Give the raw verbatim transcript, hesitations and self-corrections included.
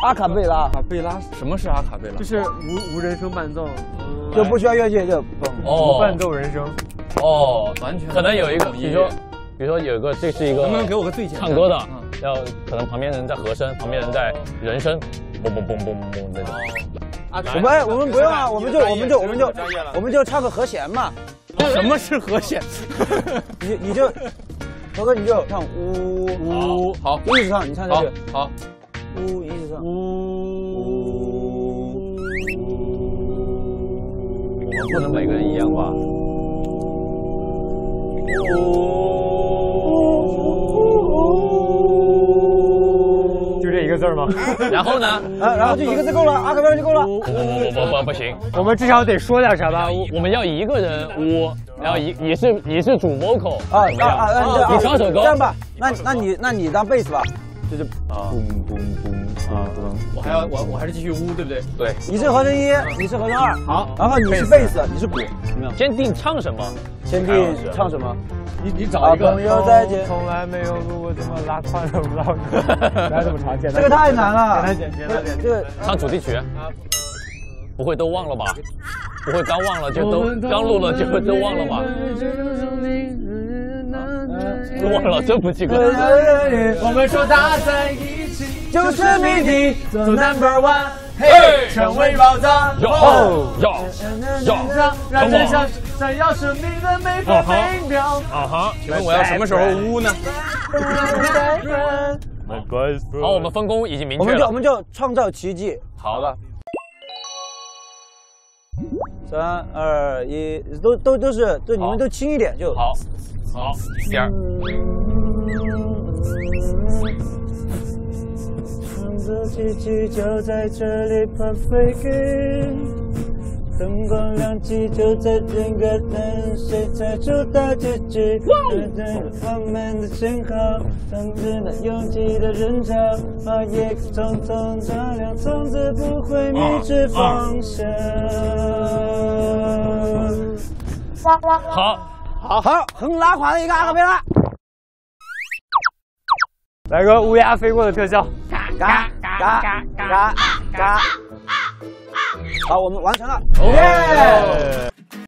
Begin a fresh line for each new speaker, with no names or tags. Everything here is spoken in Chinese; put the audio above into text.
阿卡贝拉。
阿卡贝拉，什么是阿卡贝拉？
就是无无人声伴奏，
就不需要乐器，就
哦，伴奏人声。
哦，
完全
可能有一个，比如说，比如说有一个，这是一个，
能不能给我个最简单
唱歌的，要可能旁边人在和声，旁边人在人声，嘣嘣嘣嘣嘣那种。
我们我们不用啊，我们就我们就我们就我们就唱个和弦嘛。
什么是和弦？
你你就，涛哥你就唱呜
呜，好，
一直唱，你唱这句，
好，
呜一直唱，
呜。我们不能每个人一样吧？
就这一个字吗？
然后呢？
啊，然后就一个字够了，阿卡贝拉就够了。
不不不不不不行，
我们至少得说点啥吧？
我们要一个人呜，然后一也是也是主 vocal
啊啊啊！
你唱首歌。
这样吧，那那你那你当贝斯吧，就是
啊，
嘣嘣嘣啊！
我还要我我还是继续呜，对不对？
对，
你是和声一，你是和声二，
好，
然后你是贝斯，你是鼓，怎么样？
先定唱什么？
先定唱什么？
你你找一个。
朋友再见。
从来没有路过这么拉胯的舞蹈，来这么长，简单。
这个太难了。
简单简简单简。
这个
唱主题曲。不会都忘了吧？不会刚忘了就都刚录了就都忘了吧？都忘了，真不记得。
我们说打在一起
就是谜底，
走 number one， 嘿，成为宝藏。
要要要，
让人想闪耀生命的每分每秒。
啊哈，
请问我要什么时候呜呢？
好，我们分工已经明确了。
我们就我们就创造奇迹。
好的。
三二一，都都都是，就你们都轻一点就
好。好，第二。
创造奇迹就在这里 perfect， 灯光亮起就在这个灯，谁才出大结局？我们的信号，当着那拥挤的人潮，把夜匆匆照亮，从此不会迷失方向。
好，
好好，很拉垮的一个阿卡贝拉。
来个乌鸦飞过的特效，
嘎嘎嘎嘎嘎嘎。好，我们完成了。
耶！